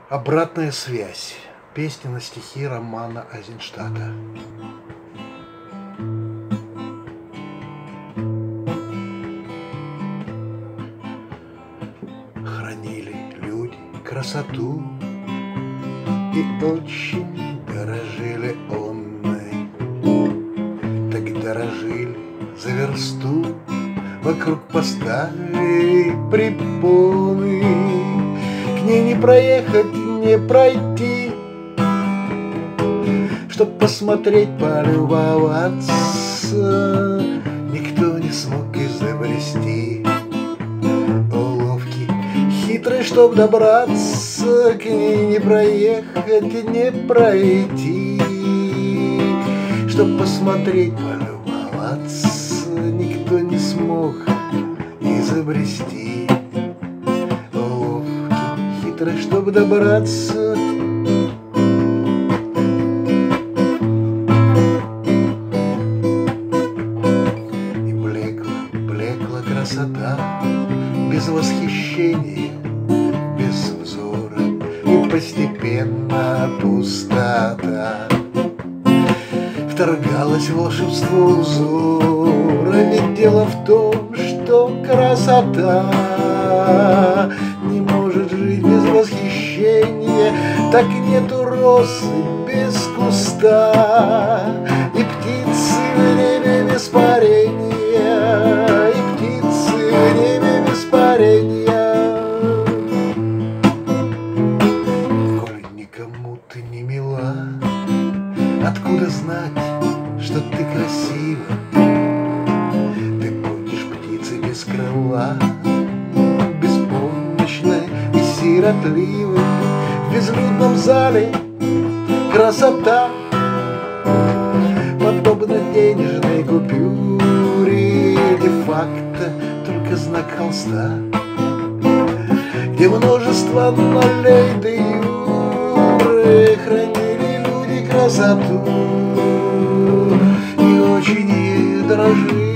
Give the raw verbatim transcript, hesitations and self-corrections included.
Обратная связь. Песня на стихи Романа Айзенштадта. Хранили люди красоту и очень дорожили онной. Так дорожили за версту, вокруг поставили препоны. К ней не проехать, не пройти, чтоб посмотреть, полюбоваться, никто не смог изобрести уловки хитрые, чтоб добраться к ней, не проехать, не пройти, чтоб посмотреть, полюбоваться, никто не смог изобрести уловки хитрые, чтоб добраться. Красота без восхищения, без взора, и постепенно пустота. Вторгалось волшебство узора, ведь дело в том, что красота не может жить без восхищения, так нету росы без куста, и птицы в небе без парения, коль никому ты не мила, откуда знать, что ты красива? Ты будешь птицей без крыла, беспомощной и сиротливой. В безлюдном зале красота подобна денежной купюре, де-факто только знак холста, где множество нолей де юре хранили люди красоту и очень ей дорожили.